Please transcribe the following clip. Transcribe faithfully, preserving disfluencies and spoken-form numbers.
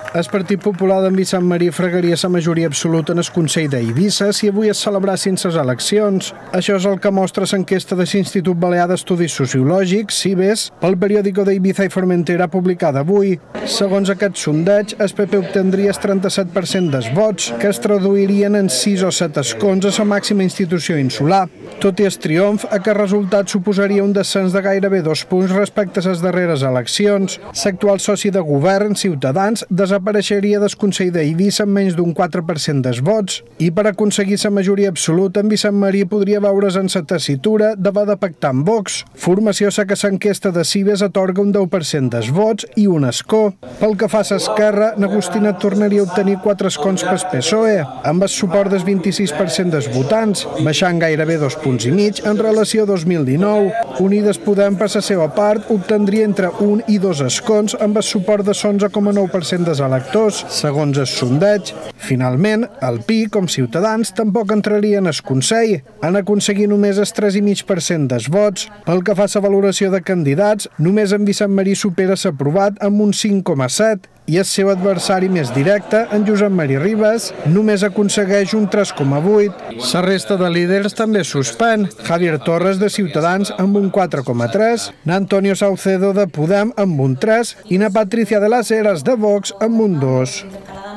El Partit Popular d'en Vicent Marí fregaria la majoria absoluta en el Consell d'Eivissa si avui es celebrassin les eleccions. Això és el que mostra l'enquesta de l'Institut Balear d'Estudis Sociològics, CIBES, pel periòdico d'Eivissa i Formentera publicada avui. Segons aquest sondeig, el P P obtendria el trenta-set per cent dels vots, que es traduirien en sis o set escons a la màxima institució insular. Tot i el triomf, aquest resultat suposaria un descens de gairebé dos punts respecte a les darreres eleccions. L'actual soci de govern, Ciutadans, desapareixeria del Consell d'Eivissa amb menys d'un quatre per cent dels vots. I per aconseguir la majoria absoluta, en Vicent Marí podria veure's en la tessitura d'haver de pactar amb Vox, formació a que l'enquesta de CIBES atorga un deu per cent dels vots i un escó. Pel que fa a l'Esquerra, Agustina tornaria a obtenir quatre escons pel P S O E, amb el suport del vint-i-sis per cent dels votants, baixant gairebé dos punts i mig en relació a dos mil dinou. Unides Podem, per la seva part, obtendria entre un i dos escons amb el suport de l'onze coma nou per cent dels electors, segons el sondeig. Finalment, el P I, com Ciutadans, tampoc entraria en el Consell, en aconseguir només el tres coma cinc per cent dels vots. Pel que fa a la valoració de candidats, només en Vicent Marí supera l'aprovat amb un cinc coma set i el seu adversari més directe, en Josep Maria Ribas, només aconsegueix un tres coma vuit. La resta de líders també suspèn. Javier Torres, de Ciutadans, amb un quatre coma tres, n'Antonio Saucedo, de Podem, amb un tres, i na Patricia de las Heras, de Vox, amb un dos.